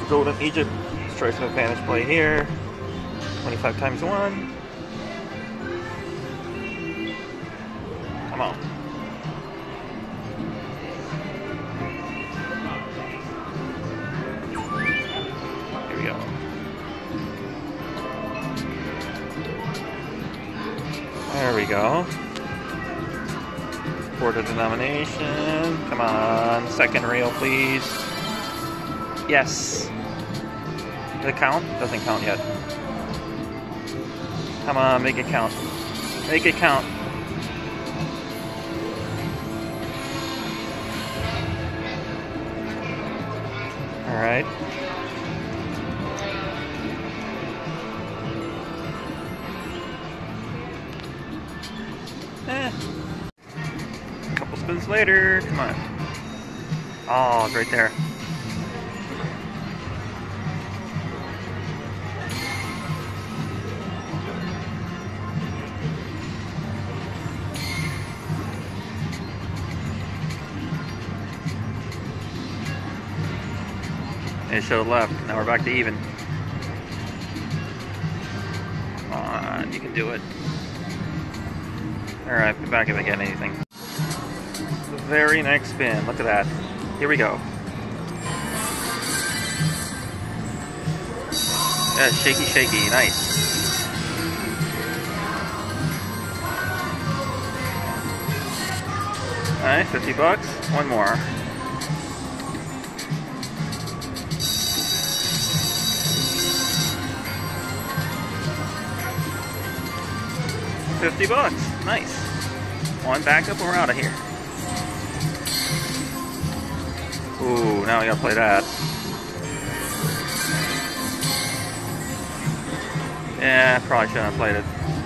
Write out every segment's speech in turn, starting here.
Golden Egypt. Let's try some advantage play here. 25 times 1. Come on. Here we go. There we go. Quarter denomination. Come on. Second reel, please. Yes. Does it count? Doesn't count yet. Come on, make it count. Make it count. Alright. A couple spins later. Come on. Oh, it's right there. It should have left. Now we're back to even. Come on, you can do it. Alright, be back if I get anything. The very next spin. Look at that. Here we go. Yeah, shaky, shaky. Nice. Alright, 50 bucks. One more. $50. Nice. One back up and we're out of here. Ooh, now we gotta play that. Yeah, probably shouldn't have played it.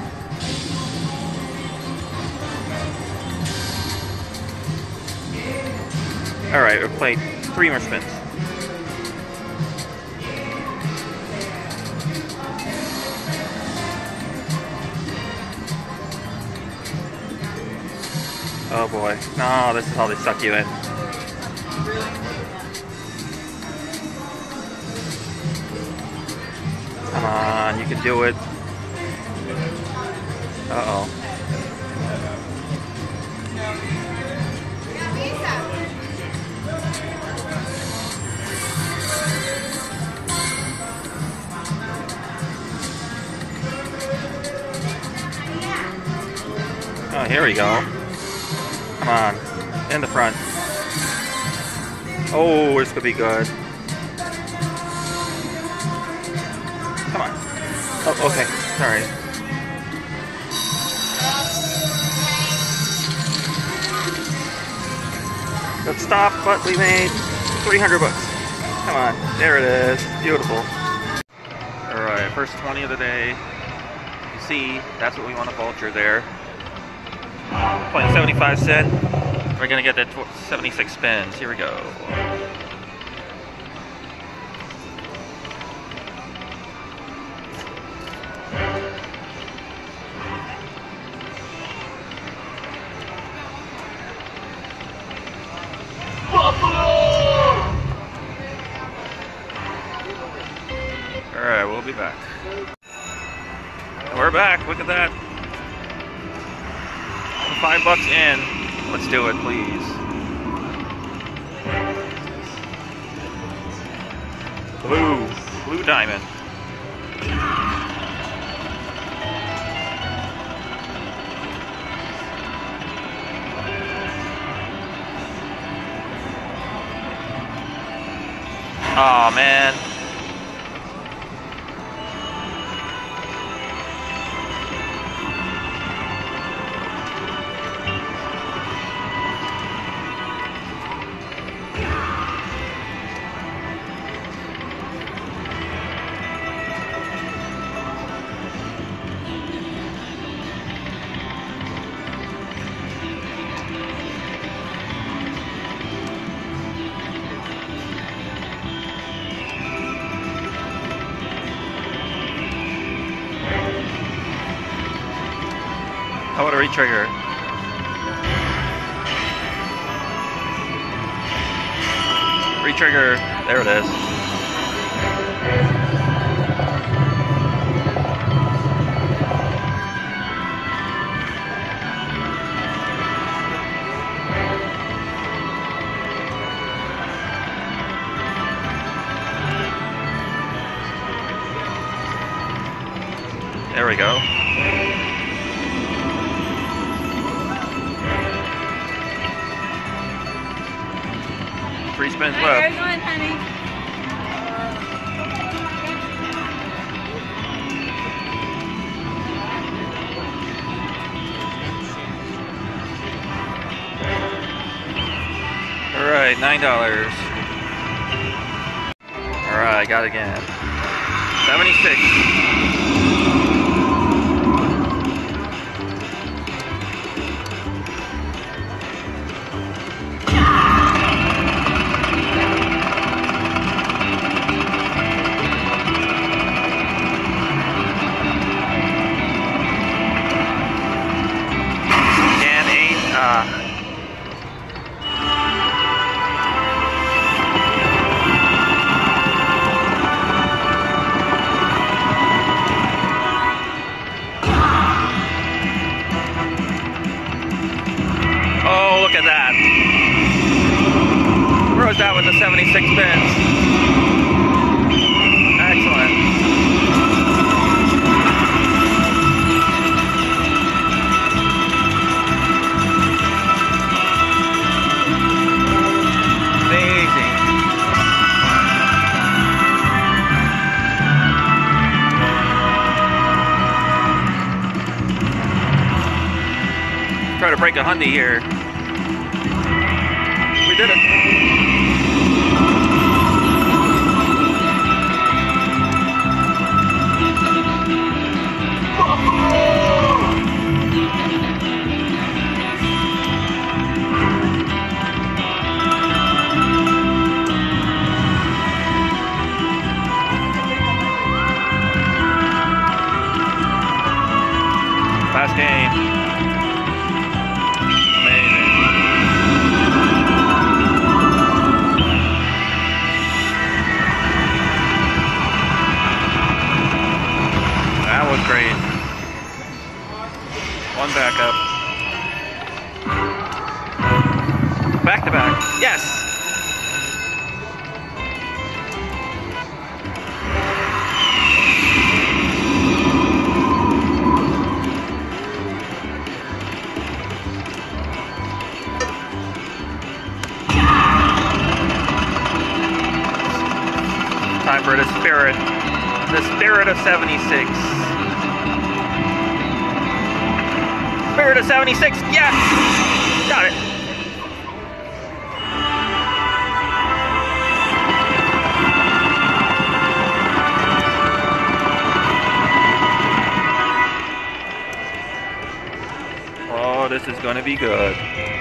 Alright, we'll play 3 more spins. Oh boy. No, this is how they suck you in. Come on, you can do it. Uh-oh. Oh, here we go. Come on, in the front. Oh, this could be good. Come on. Oh, okay. Sorry. Good stop, but we made 300 bucks. Come on, there it is. Beautiful. Alright, first 20 of the day. You see, that's what we want to vulture there. Playing 75 cent. We're gonna get that 76 spins. Here we go. Alright, we'll be back. We're back, look at that. 5 bucks in. Let's do it, please. Blue diamond. Aw, man. How about a retrigger? Retrigger. There it is. There we go. Three spins left. There's one, honey. All right, $9. All right, got it again. 76. Oh, look at that. Throws that with the 76 spins. Excellent. Amazing. Try to break a hundy here. We did it. Last game. Amazing. That was great. One backup. Back to back. Yes! Time for the spirit of 76. Spirit of 76, yes! Got it. Oh, this is gonna be good.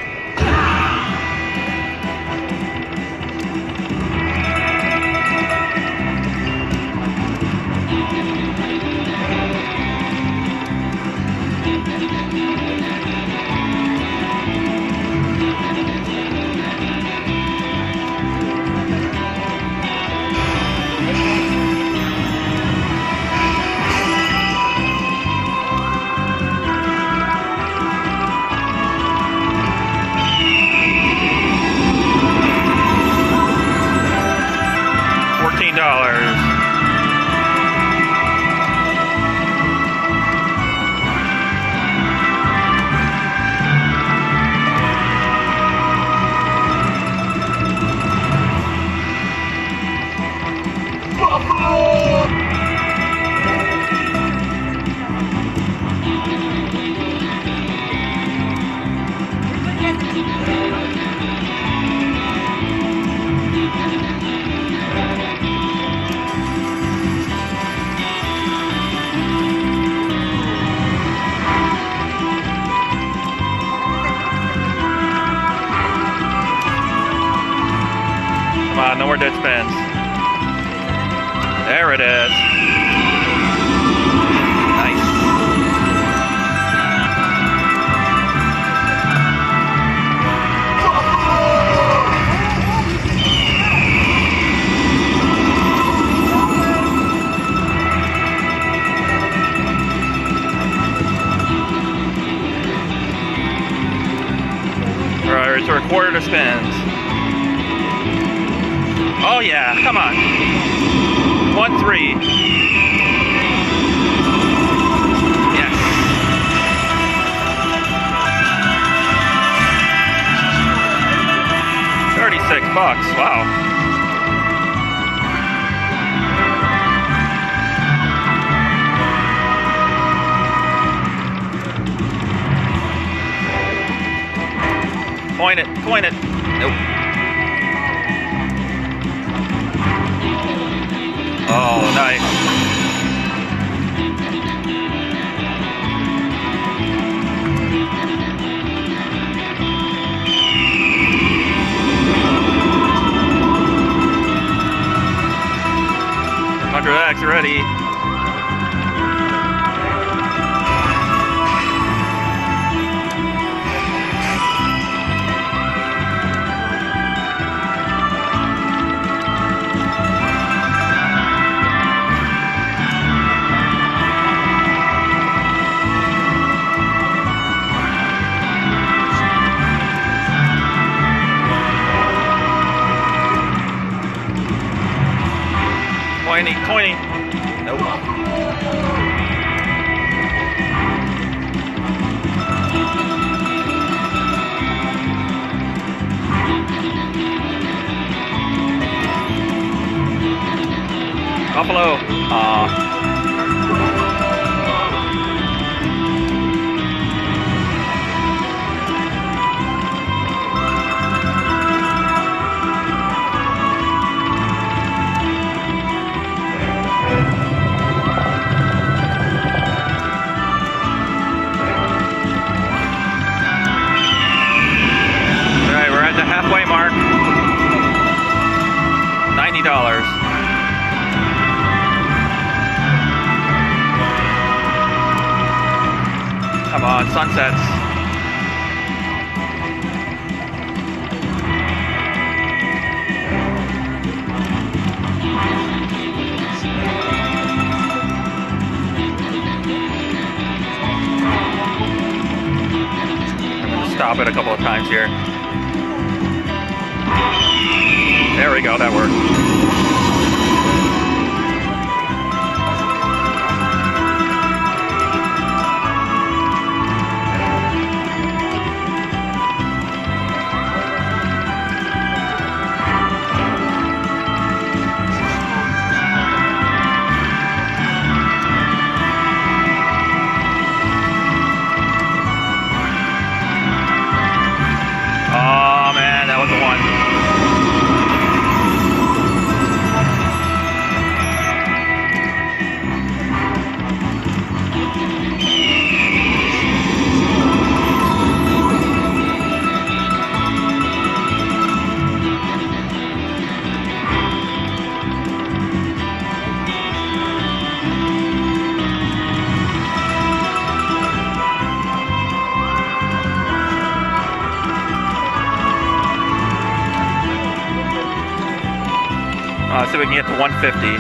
$14. Come on, no more dead spins. There it is. Nice. All right, so a quarter to spins. Oh yeah, come on. 1-3. Coin it, coin it. Nope. Oh, nice. $100X ready. Coiny. Nope. Buffalo. Halfway mark. $90. Come on, sunsets. I'm going to stop it a couple of times here. There we go, that worked. Oh man, that was the one. See if we can get to 150.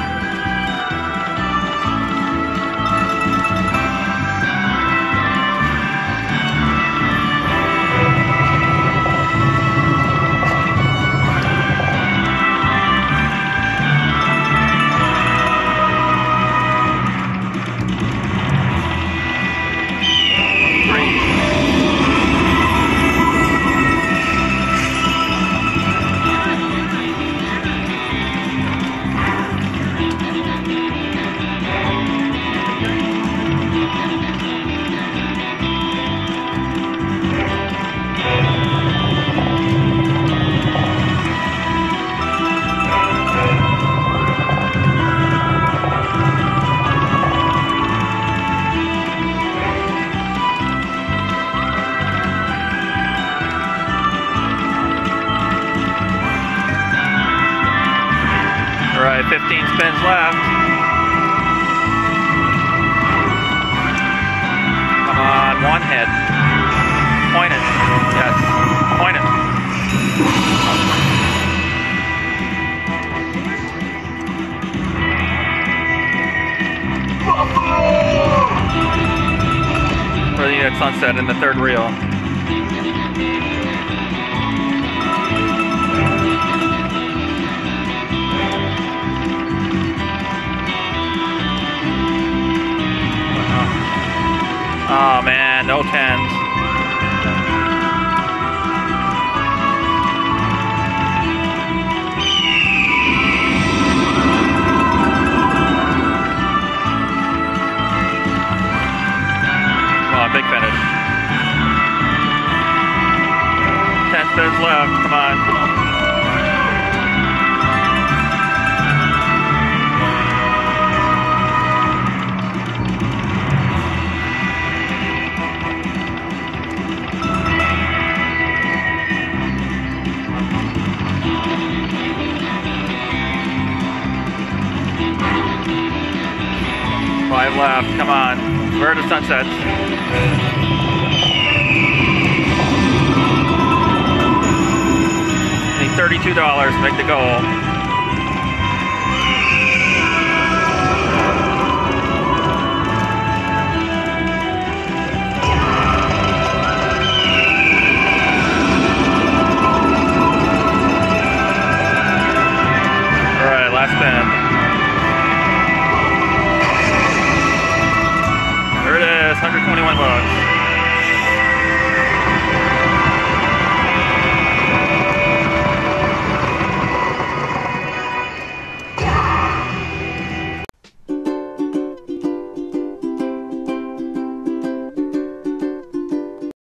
Alright, 15 spins left. Come on, one hit. Point it. Yes, point it. Really at sunset in the third reel. Oh man, no tens. Come on, big finish. 10th says left. Come on. Five left, come on. Where are the sunsets? Need $32 to make the goal.